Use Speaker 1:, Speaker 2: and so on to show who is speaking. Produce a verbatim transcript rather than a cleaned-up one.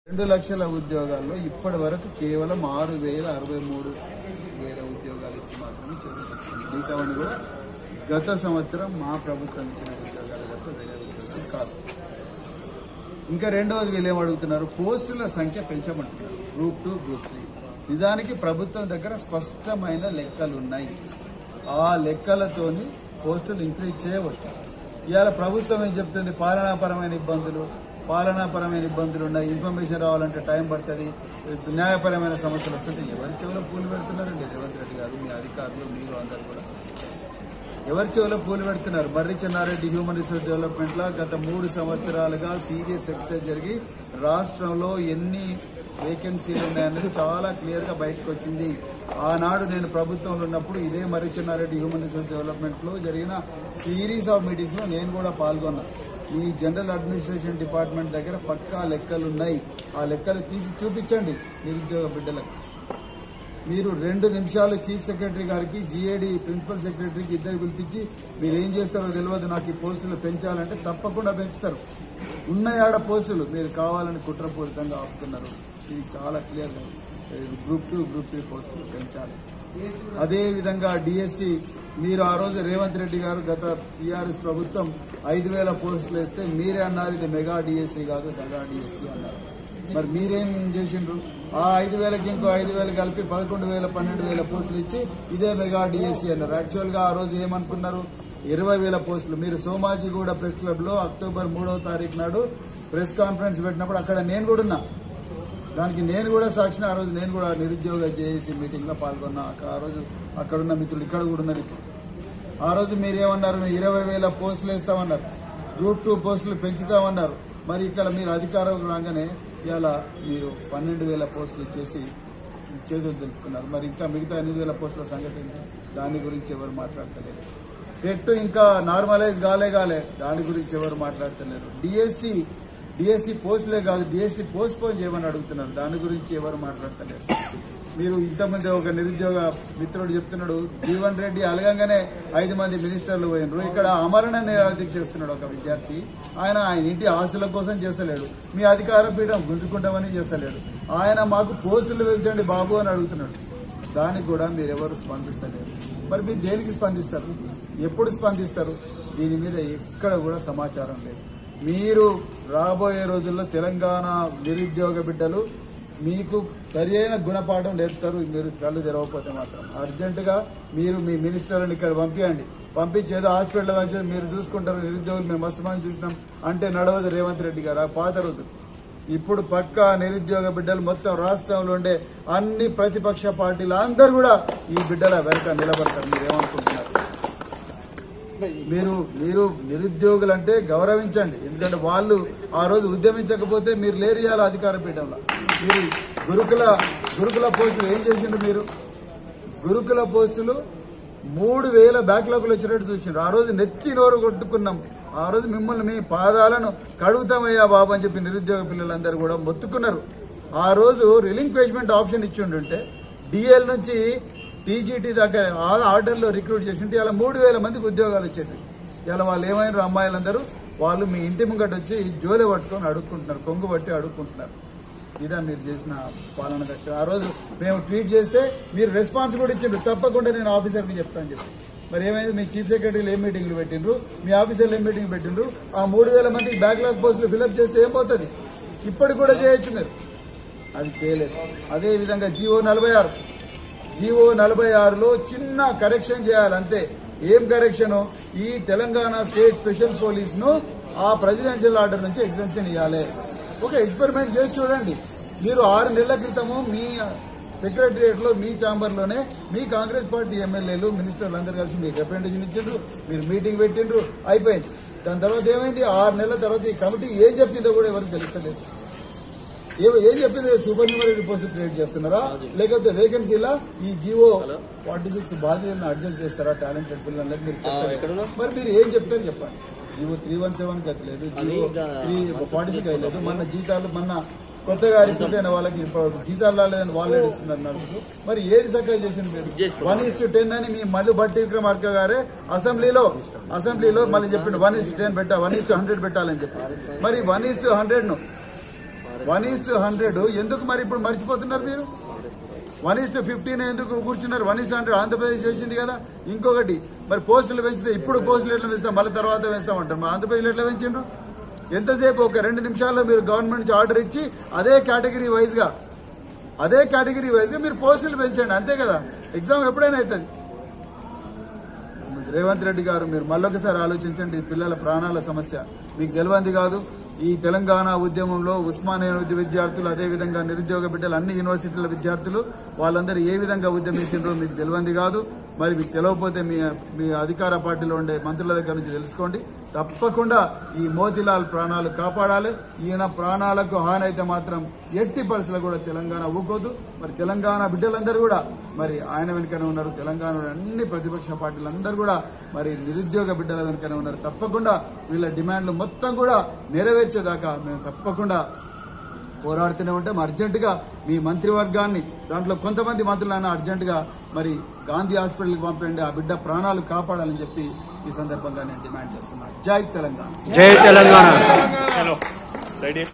Speaker 1: రెండు లక్షల ఉద్యోగాల్లో ఇప్పటి వరకు కేవలం ఆరు వేల అరవై మూడు వేల ఉద్యోగాలు ఇచ్చి మాత్రమే చదువుతుంది. మిగతావన్నీ కూడా గత సంవత్సరం మా ప్రభుత్వం ఇచ్చిన ఉద్యోగాలు తప్ప వేరే ఉద్యోగాలు కాదు. ఇంకా రెండవది వీళ్ళు ఏమడుగుతున్నారు, పోస్టుల సంఖ్య పెంచమంటున్నారు. గ్రూప్ టూ గ్రూప్ త్రీ నిజానికి ప్రభుత్వం దగ్గర స్పష్టమైన లెక్కలు ఉన్నాయి. ఆ లెక్కలతోని పోస్టులు ఇంక్రీజ్ చేయవచ్చు. ఇవాళ ప్రభుత్వం ఏం చెప్తుంది, పాలనాపరమైన ఇబ్బందులు పాలనాపరమైన ఇబ్బందులు ఉన్నాయి, ఇన్ఫర్మేషన్ రావాలంటే టైం పడుతుంది, న్యాయపరమైన సమస్యలు వస్తుంటే ఎవరి చెవులో పూలు పెడుతున్నారండి రేవంత్ రెడ్డి గారు, మీ అధికారులు, మీరు అందరు కూడా ఎవరి చెవులో పూలు పెడుతున్నారు. మర్రి చెన్నారెడ్డి హ్యూమన్ రిసోర్స్ డెవలప్మెంట్లో గత మూడు సంవత్సరాలుగా సీరియస్ ఎక్సర్సైజ్ జరిగి రాష్ట్రంలో ఎన్ని వేకెన్సీలు ఉన్నాయన్నది చాలా క్లియర్గా బయటకు వచ్చింది. ఆనాడు నేను ప్రభుత్వంలో ఉన్నప్పుడు ఇదే మర్రి చెన్నారెడ్డి హ్యూమన్ రిసోర్స్ డెవలప్మెంట్లో జరిగిన సిరీస్ ఆఫ్ మీటింగ్స్లో నేను కూడా పాల్గొన్నాను. ఈ జనరల్ అడ్మినిస్ట్రేషన్ డిపార్ట్మెంట్ దగ్గర పక్కా లెక్కలు ఉన్నాయి. ఆ లెక్కలు తీసి చూపించండి నిరుద్యోగ బిడ్డలకు. మీరు రెండు నిమిషాలు చీఫ్ సెక్రటరీ గారికి, జీఏడీ ప్రిన్సిపల్ సెక్రటరీకి ఇద్దరు పిలిపించి మీరు ఏం చేస్తారో తెలియదు, నాకు ఈ పోస్టులు పెంచాలంటే తప్పకుండా పెంచుతారు. ఉన్నాయి ఆడ పోస్టులు, మీరు కావాలని కుట్రపూరితంగా ఆపుతున్నారు. ఇది చాలా క్లియర్గా గ్రూప్ టూ గ్రూప్ త్రీ పోస్టులు పెంచాలి. అదేవిధంగా డిఎస్సి మీరు ఆ రోజు రేవంత్ రెడ్డి గారు గత టీఆర్ఎస్ ప్రభుత్వం ఐదు వేల పోస్టులు వేస్తే మీరే అన్నారు ఇది మెగా డిఎస్సి కాదు మెగా డిఎస్సి అన్నారు. మరి మీరేం చేసిండ్రు, ఆ ఐదు వేలకి ఇంకో ఐదు వేలు కలిపి పదకొండు వేల పన్నెండు వేల పోస్టులు ఇచ్చి ఇదే మెగా డిఎస్సి అన్నారు. యాక్చువల్గా ఆ రోజు ఏమనుకున్నారు, ఇరవై వేల పోస్టులు. మీరు సోమాజిగూడ ప్రెస్ క్లబ్ లో అక్టోబర్ మూడవ తారీఖు నాడు ప్రెస్ కాన్ఫరెన్స్ పెట్టినప్పుడు అక్కడ నేను కూడా ఉన్నా, దానికి నేను కూడా సాక్షిని. ఆ రోజు నేను కూడా నిరుద్యోగ జేఏసీ మీటింగ్ లో పాల్గొన్నా. ఆ రోజు అక్కడున్న మిత్రులు ఇక్కడ కూడా ఉన్నారు. ఆ రోజు మీరేమన్నారు, ఇరవై వేల పోస్టులు వేస్తామన్నారు, గ్రూప్ టూ పోస్టులు పెంచుతామన్నారు. మరి ఇక్కడ మీరు అధికారం రాగానే ఇలా మీరు పన్నెండు వేల పోస్టులు ఇచ్చేసి చేతులు తెలుపుకున్నారు. మరి ఇంకా మిగతా ఎనిమిది వేల పోస్టుల సంగతి దాని గురించి ఎవరు మాట్లాడతలేరు. టెట్ ఇంకా నార్మలైజ్ కాలే కాలే దాని గురించి ఎవరు మాట్లాడతలేరు. డిఎస్సి డిఎస్సి పోస్టులే కాదు, డిఎస్సి పోస్ట్ పోన్ చేయమని అడుగుతున్నారు, దాని గురించి ఎవరు మాట్లాడతలేరు. మీరు ఇంతమంది ఒక నిరుద్యోగ మిత్రుడు చెప్తున్నాడు, జీవన్ రెడ్డి అలగంగానే ఐదు మంది మినిస్టర్లు పోయినరు. ఇక్కడ అమరణ నిరాదీక్ష చేస్తున్నాడు ఒక విద్యార్థి. ఆయన ఆయన ఇంటి ఆస్తుల కోసం చేస్తలేడు, మీ అధికార పీఠం గుంజుకుంటామని చేస్తలేడు. ఆయన మాకు పోస్టులు పెంచండి బాబు అని అడుగుతున్నాడు. దానికి కూడా మీరెవరు స్పందిస్తలేరు. మరి మీరు దేనికి స్పందిస్తారు, ఎప్పుడు స్పందిస్తారు? దీని మీద ఎక్కడ కూడా సమాచారం లేదు. మీరు రాబోయే రోజుల్లో తెలంగాణ నిరుద్యోగ బిడ్డలు మీకు సరి అయిన గుణపాఠం నేర్పుతారు. మీరు కళ్ళు తెరవకపోతే మాత్రం అర్జెంటుగా మీరు మీ మినిస్టర్లను ఇక్కడ పంపించండి. పంపించి ఏదో హాస్పిటల్ వచ్చి మీరు చూసుకుంటారు, నిరుద్యోగులు మేము మస్తు మంది చూసినాం అంటే నడవదు రేవంత్ రెడ్డి గారు. ఆ పాత రోజులు ఇప్పుడు పక్కా నిరుద్యోగ బిడ్డలు మొత్తం రాష్ట్రంలో ఉండే అన్ని ప్రతిపక్ష పార్టీలు అందరూ కూడా ఈ బిడ్డల వెనక నిలబడతారు. మీరు ఏమనుకుంటున్నారు? మీరు మీరు నిరుద్యోగులు అంటే గౌరవించండి. ఎందుకంటే వాళ్ళు ఆ రోజు ఉద్యమించకపోతే మీరు లేరు ఇవ్వాలి అధికార పీఠంలో. మీరు గురుకుల గురుకుల పోస్టులు ఏం చేసిండ్రు? మీరు గురుకుల పోస్టులు మూడు వేల బ్యాక్లాగులు వచ్చినట్టు చూసిండ్రు. ఆ రోజు నెత్తి నోరు కొట్టుకున్నాం. ఆ రోజు మిమ్మల్ని మీ పాదాలను కడుగుతామయ్యా బాబు అని చెప్పి నిరుద్యోగ పిల్లలందరూ కూడా మొత్తుకున్నారు. ఆ రోజు రిలింక్వేజ్మెంట్ ఆప్షన్ ఇచ్చి ఉంటుంటే డిఎల్ నుంచి టీజీటీ దాకా ఆల్ ఆర్డర్లో రిక్రూట్ చేసింటే ఇలా మూడు వేల మందికి ఉద్యోగాలు వచ్చేది. ఇలా వాళ్ళు ఏమైనా అమ్మాయిలందరూ వాళ్ళు మీ ఇంటి ముంగట వచ్చి జోలే పట్టుకొని అడుక్కుంటున్నారు, కొంగు పట్టి అడుక్కుంటున్నారు. ఇదా మీరు చేసిన పాలన దక్ష. ఆ రోజు మేము ట్వీట్ చేస్తే మీరు రెస్పాన్స్ కూడా ఇచ్చిండ్రు, తప్పకుండా నేను ఆఫీసర్కి చెప్తాను చెప్పి. మరి ఏమైంది, మీ చీఫ్ సెక్రటరీలు ఏం మీటింగ్లు పెట్టిండ్రు, మీ ఆఫీసర్లు ఏం మీటింగ్ పెట్టిండ్రు? ఆ మూడు వేల మందికి బ్యాక్లాగ్ పోస్టులు ఫిల్అప్ చేస్తే ఏం పోతుంది? ఇప్పటికి కూడా చేయొచ్చు మీరు, అది చేయలేదు. అదేవిధంగా జీవో నలభై ఆరు జీవో నలభై ఆరులో చిన్న కరెక్షన్ చేయాలంతే. ఏం కరెక్షన్? ఈ తెలంగాణ స్టేట్ స్పెషల్ పోలీస్ ను ఆ ప్రెసిడెన్షియల్ ఆర్డర్ నుంచి ఎగ్జెంప్షన్ ఇవ్వాలి. ఒక ఎక్స్పెరిమెంట్ చేసి చూడండి. మీరు ఆరు నెలల క్రితము మీ సెక్రటరియట్ లో మీ ఛాంబర్లోనే మీ కాంగ్రెస్ పార్టీ ఎమ్మెల్యేలు మినిస్టర్లు అందరూ కలిసి మీకు రిప్రజెంటేషన్ ఇచ్చిండ్రు, మీరు మీటింగ్ పెట్టిండ్రు, అయిపోయింది. దాని తర్వాత ఏమైంది? ఆరు నెలల తర్వాత ఈ కమిటీ ఏం చెప్పిందో కూడా ఎవరికి తెలుస్తలేదు. ఏం చెప్పింది? సూపర్ న్యూమరీ పోస్ట్ క్రియేట్ చేస్తున్నారా, లేకపోతే వేకెన్సీలా ఈ జీవో ఫార్టీ సిక్స్ బాధ్యతలను అడ్జస్ట్ చేస్తారా టాలెంటెడ్ పిల్లలకి మీరు చెప్తారు. మరి మీరు ఏం చెప్తారు చెప్పండి. జీవో త్రీ వన్ సెవెన్ కి లేదు, జీవో త్రీ ఫార్టీ సిక్స్ అయ్యలేదు. మన జీతాలు మొన్న కొత్తగా రిక్రూట్ అయిన వాళ్ళకి జీతాలు రాలేదని వాళ్ళే ఇస్తున్నారు నర్సులు. మరి ఏది చక్కగా చేసింది మీరు? వన్ ఇస్ టు టెన్ అని మీ మళ్ళీ బట్టి విక్రమార్క గారే అసెంబ్లీలో అసెంబ్లీలో మళ్ళీ చెప్పిండు వన్ ఇస్ టు టెన్ పెట్టా వన్ ఇస్ టు హండ్రెడ్ పెట్టాలని చెప్పి. మరి వన్ ఇస్ టు హండ్రెడ్ ను వన్ ఈస్ టు హండ్రెడ్ ఎందుకు మరి ఇప్పుడు మర్చిపోతున్నారు మీరు? వన్ ఈస్ టు ఫిఫ్టీన్ ఎందుకు కూర్చున్నారు? One is to hundred Andhra Pradesh చేసింది కదా. ఇంకొకటి మరి పోస్టులు పెంచితే ఇప్పుడు పోస్టులు ఎట్లా పెంచుతాం, మళ్ళీ తర్వాత పెంచుతామంటారు. మరి ఆంధ్రప్రదేశ్లో ఎట్లా పెంచిండ్రు? ఎంతసేపు ఒక రెండు నిమిషాల్లో మీరు గవర్నమెంట్ నుంచి ఆర్డర్ ఇచ్చి అదే కేటగిరీ వైజ్గా అదే కేటగిరీ వైజ్గా మీరు పోస్టులు పెంచండి, అంతే కదా. ఎగ్జామ్ ఎప్పుడైనా అవుతుంది. రేవంత్ రెడ్డి గారు మీరు మళ్ళొకసారి ఆలోచించండి. పిల్లల ప్రాణాల సమస్య మీకు తెలియంది కాదు. ఈ తెలంగాణ ఉద్యమంలో ఉస్మానియా విద్యార్థులు, అదేవిధంగా నిరుద్యోగ బిడ్డలు, అన్ని యూనివర్సిటీల విద్యార్థులు వాళ్ళందరూ ఏ విధంగా ఉద్యమించారో మీకు తెలియంది కాదు. మరి మీకు తెలియకపోతే మీ మీ అధికార పార్టీలో ఉండే మంత్రుల దగ్గర నుంచి తెలుసుకోండి. తప్పకుండా ఈ మోతీలాల్ ప్రాణాలు కాపాడాలి. ఈయన ప్రాణాలకు హాని అయితే మాత్రం ఎట్టి పరిస్థితుల్లో కూడా తెలంగాణ ఊకోదు. మరి తెలంగాణ బిడ్డలందరూ కూడా మరి ఆయన వెనుకనే ఉన్నారు. తెలంగాణలో అన్ని ప్రతిపక్ష పార్టీలందరూ కూడా మరి నిరుద్యోగ బిడ్డల వెనుకనే ఉన్నారు. తప్పకుండా వీళ్ళ డిమాండ్లు మొత్తం కూడా నెరవేర్చేదాకా మేము తప్పకుండా పోరాడుతూనే ఉంటాం. అర్జెంటుగా మీ మంత్రివర్గాన్ని, దాంట్లో కొంతమంది మంత్రులైనా అర్జెంటుగా మరి గాంధీ హాస్పిటల్కి పంపండి, ఆ బిడ్డ ప్రాణాలు కాపాడాలని చెప్పి ఈ సందర్భంగా నేను డిమాండ్ చేస్తున్నాను. జై తెలంగాణ.
Speaker 2: జై తెలంగాణ.